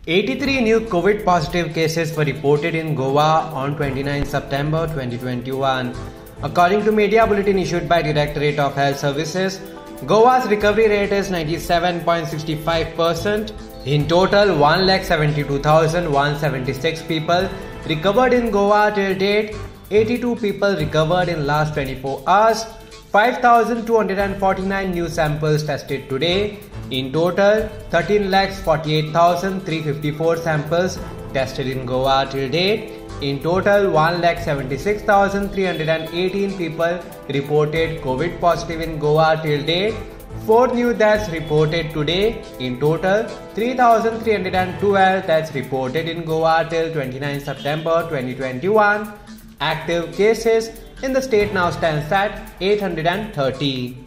83 new COVID positive cases were reported in Goa on 29 September 2021. According to media bulletin issued by Directorate of Health Services, Goa's recovery rate is 97.65%. In total, 1,72,176 people recovered in Goa till date. 82 people recovered in last 24 hours. 5,249 new samples tested today. In total, 13,48,354 samples tested in Goa till date. In total, 1,76,318 people reported COVID positive in Goa till date. 4 new deaths reported today. In total, 3,312 deaths reported in Goa till 29 September 2021. Active cases in the state now stands at 830.